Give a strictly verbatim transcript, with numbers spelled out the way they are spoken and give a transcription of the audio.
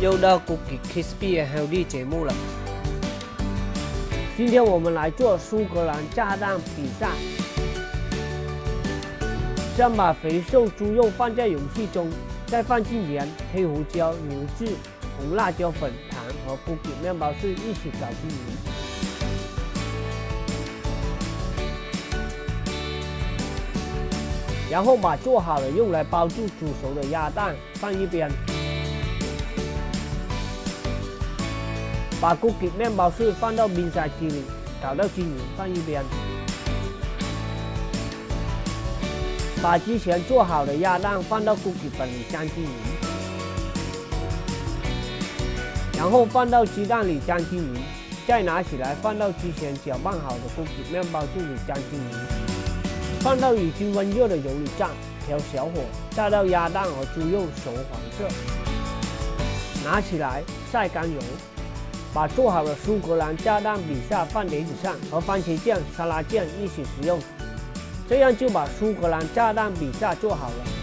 又到 Cookie Crispy and Healthy 节目了。 今天我们来做苏格兰炸弹比萨。先把肥瘦猪肉放在容器中，再放进盐、黑胡椒、牛至、红辣椒粉、糖和 cookie 面包屑一起搅均匀。然后把做好了用来包住煮熟的鸭蛋放一边。 把 cookie 面包屑放到冰沙机里，搅到均匀，放一边。把之前做好的鸭蛋放到 cookie 粉里沾均匀，然后放到鸡蛋里沾均匀，再拿起来放到之前搅拌好的 cookie 面包屑里沾均匀，放到已经温热的油里炸，调小火，炸到鸭蛋和猪肉熟黄色。拿起来晒干油。 把做好的苏格兰炸弹比萨放碟子上，和番茄酱、沙拉酱一起食用，这样就把苏格兰炸弹比萨做好了。